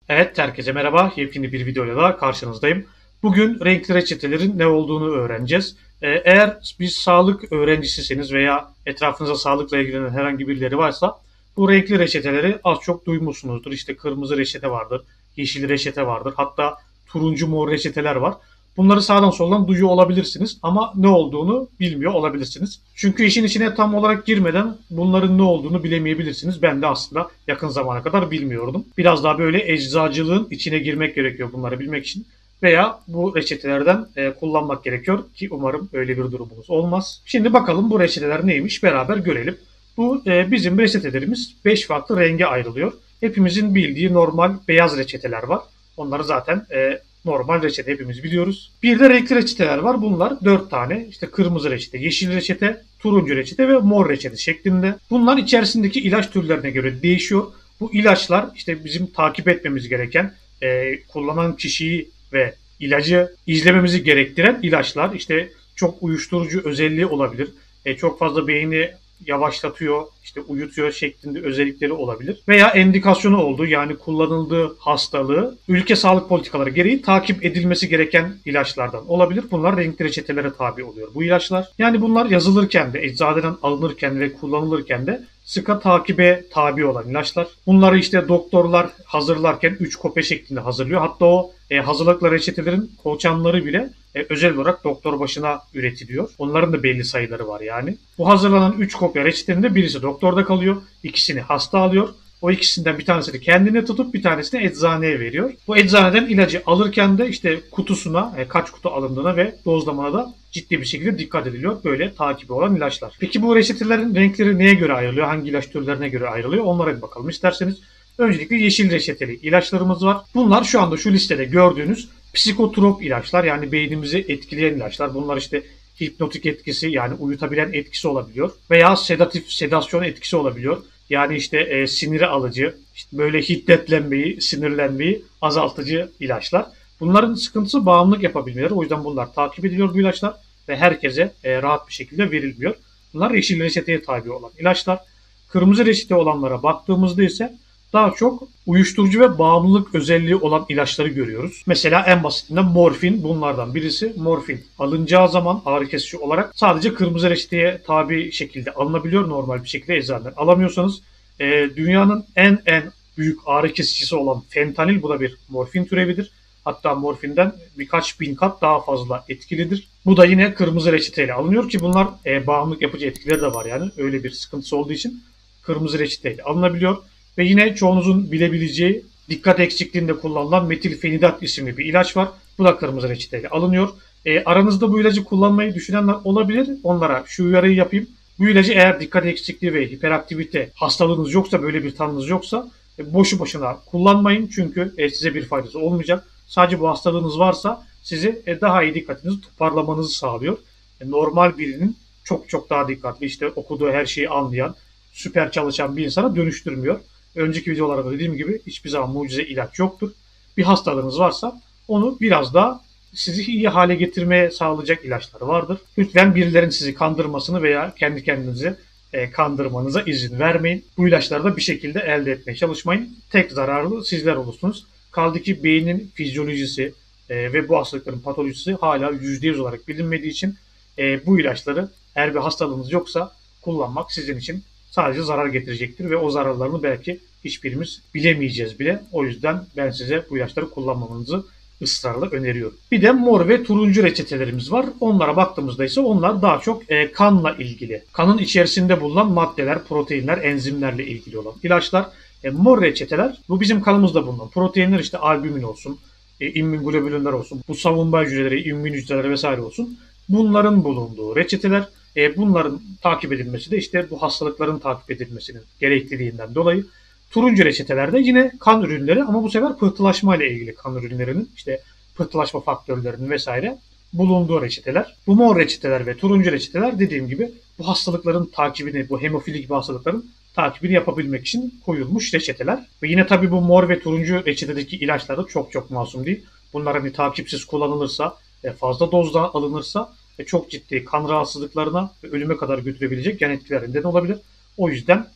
Evet, herkese merhaba. Yepyeni bir videoyla daha karşınızdayım. Bugün renkli reçetelerin ne olduğunu öğreneceğiz. Eğer bir sağlık öğrencisisiniz veya etrafınızda sağlıkla ilgilenen herhangi birileri varsa bu renkli reçeteleri az çok duymuşsunuzdur. İşte kırmızı reçete vardır, yeşil reçete vardır, hatta turuncu mor reçeteler var. Bunları sağdan soldan duyuyor olabilirsiniz ama ne olduğunu bilmiyor olabilirsiniz. Çünkü işin içine tam olarak girmeden bunların ne olduğunu bilemeyebilirsiniz. Ben de aslında yakın zamana kadar bilmiyordum. Biraz daha böyle eczacılığın içine girmek gerekiyor bunları bilmek için. Veya bu reçetelerden kullanmak gerekiyor ki umarım öyle bir durumunuz olmaz. Şimdi bakalım bu reçeteler neymiş beraber görelim. Bu bizim reçetelerimiz 5 farklı renge ayrılıyor. Hepimizin bildiği normal beyaz reçeteler var. Onları zaten normal reçete hepimiz biliyoruz. Bir de renkli reçeteler var. Bunlar 4 tane. İşte kırmızı reçete, yeşil reçete, turuncu reçete ve mor reçete şeklinde. Bunlar içerisindeki ilaç türlerine göre değişiyor. Bu ilaçlar işte bizim takip etmemiz gereken, kullanan kişiyi ve ilacı izlememizi gerektiren ilaçlar. İşte çok uyuşturucu özelliği olabilir. Çok fazla beyni yavaşlatıyor, işte uyutuyor şeklinde özellikleri olabilir. Veya endikasyonu olduğu yani kullanıldığı hastalığı ülke sağlık politikaları gereği takip edilmesi gereken ilaçlardan olabilir. Bunlar renkli reçetelere tabi oluyor bu ilaçlar. Yani bunlar yazılırken de, eczaneden alınırken ve kullanılırken de sıkı takibe tabi olan ilaçlar. Bunları işte doktorlar hazırlarken 3 kopya şeklinde hazırlıyor. Hatta o hazırlıklı reçetelerin kolçanları bile özel olarak doktor başına üretiliyor. Onların da belli sayıları var yani. Bu hazırlanan 3 kopya reçetenin de birisi doktorda kalıyor. İkisini hasta alıyor. O ikisinden bir tanesini kendine tutup bir tanesini eczaneye veriyor. Bu eczaneden ilacı alırken de işte kutusuna, kaç kutu alındığına ve dozlamana da ciddi bir şekilde dikkat ediliyor. Böyle takibi olan ilaçlar. Peki bu reçetelerin renkleri neye göre ayrılıyor? Hangi ilaç türlerine göre ayrılıyor? Onlara bir bakalım isterseniz. Öncelikle yeşil reçeteli ilaçlarımız var. Bunlar şu anda şu listede gördüğünüz psikotrop ilaçlar yani beynimizi etkileyen ilaçlar. Bunlar işte hipnotik etkisi yani uyutabilen etkisi olabiliyor. Veya sedatif, sedasyon etkisi olabiliyor. Yani işte siniri alıcı, işte böyle hiddetlenmeyi, sinirlenmeyi azaltıcı ilaçlar. Bunların sıkıntısı bağımlılık yapabilmeleri. O yüzden bunlar takip ediliyor bu ilaçlar ve herkese rahat bir şekilde verilmiyor. Bunlar yeşil reçeteye tabi olan ilaçlar. Kırmızı reçete olanlara baktığımızda ise daha çok uyuşturucu ve bağımlılık özelliği olan ilaçları görüyoruz. Mesela en basitinden morfin bunlardan birisi. Morfin alınacağı zaman ağrı kesici olarak sadece kırmızı reçeteye tabi şekilde alınabiliyor. Normal bir şekilde eczaneden alamıyorsanız dünyanın en büyük ağrı kesicisi olan fentanil bu da bir morfin türevidir. Hatta morfinden birkaç bin kat daha fazla etkilidir. Bu da yine kırmızı reçeteyle alınıyor ki bunlar bağımlılık yapıcı etkileri de var yani öyle bir sıkıntısı olduğu için kırmızı reçeteyle alınabiliyor. Ve yine çoğunuzun bilebileceği dikkat eksikliğinde kullanılan metilfenidat isimli bir ilaç var. Bu da kırmızı reçeteyle alınıyor. Aranızda bu ilacı kullanmayı düşünenler olabilir. Onlara şu uyarıyı yapayım. Bu ilacı eğer dikkat eksikliği ve hiperaktivite hastalığınız yoksa, böyle bir tanınız yoksa boşu boşuna kullanmayın. Çünkü size bir faydası olmayacak. Sadece bu hastalığınız varsa sizi daha iyi dikkatinizi toparlamanızı sağlıyor. Normal birinin çok çok daha dikkatli, işte okuduğu her şeyi anlayan, süper çalışan bir insana dönüştürmüyor. Önceki videolarda dediğim gibi hiçbir zaman mucize ilaç yoktur. Bir hastalığınız varsa onu biraz daha sizi iyi hale getirmeye sağlayacak ilaçlar vardır. Lütfen birilerinin sizi kandırmasını veya kendi kendinizi kandırmanıza izin vermeyin. Bu ilaçları da bir şekilde elde etmeye çalışmayın. Tek zararlı sizler olursunuz. Kaldı ki beynin fizyolojisi ve bu hastalıkların patolojisi hala %100 olarak bilinmediği için bu ilaçları eğer bir hastalığınız yoksa kullanmak sizin için sadece zarar getirecektir ve o zararlarını belki hiçbirimiz bilemeyeceğiz bile. O yüzden ben size bu ilaçları kullanmamanızı ısrarla öneriyorum. Bir de mor ve turuncu reçetelerimiz var. Onlara baktığımızda ise onlar daha çok kanla ilgili. Kanın içerisinde bulunan maddeler, proteinler, enzimlerle ilgili olan ilaçlar. Mor reçeteler bu bizim kanımızda bulunan proteinler, işte albümin olsun, immünoglobülinler olsun, bu savunma hücreleri, immün hücreleri vesaire olsun. Bunların bulunduğu reçeteler. Bunların takip edilmesi de işte bu hastalıkların takip edilmesinin gerekliliğinden dolayı. Turuncu reçetelerde yine kan ürünleri ama bu sefer pıhtılaşma ile ilgili kan ürünlerinin, işte pıhtılaşma faktörlerinin vesaire bulunduğu reçeteler. Bu mor reçeteler ve turuncu reçeteler dediğim gibi bu hastalıkların takibini, bu hemofili gibi hastalıkların takibini yapabilmek için koyulmuş reçeteler. Ve yine tabii bu mor ve turuncu reçetedeki ilaçlar da çok çok masum değil. Bunlar hani takipsiz kullanılırsa, fazla dozda alınırsa çok ciddi kan rahatsızlıklarına ve ölüme kadar götürebilecek yan etkiler neden olabilir. O yüzden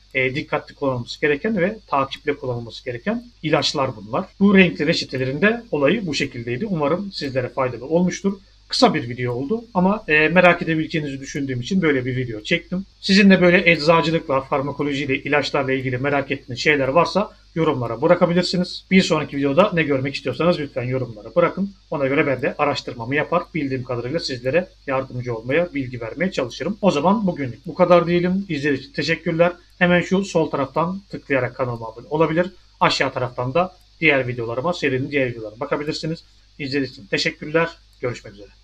dikkatli kullanılması gereken ve takiple kullanılması gereken ilaçlar bunlar. Bu renkli reçetelerinde olayı bu şekildeydi. Umarım sizlere faydalı olmuştur. Kısa bir video oldu ama merak edebileceğinizi düşündüğüm için böyle bir video çektim. Sizin de böyle eczacılıkla, farmakolojiyle, ilaçlarla ilgili merak ettiğiniz şeyler varsa yorumlara bırakabilirsiniz. Bir sonraki videoda ne görmek istiyorsanız lütfen yorumlara bırakın. Ona göre ben de araştırmamı yapar. Bildiğim kadarıyla sizlere yardımcı olmaya, bilgi vermeye çalışırım. O zaman bugünlük bu kadar diyelim. İzlediğiniz için teşekkürler. Hemen şu sol taraftan tıklayarak kanalıma abone olabilir. Aşağı taraftan da diğer videolarıma, serinin diğer videolarına bakabilirsiniz. İzlediğiniz için teşekkürler. Görüşmek üzere.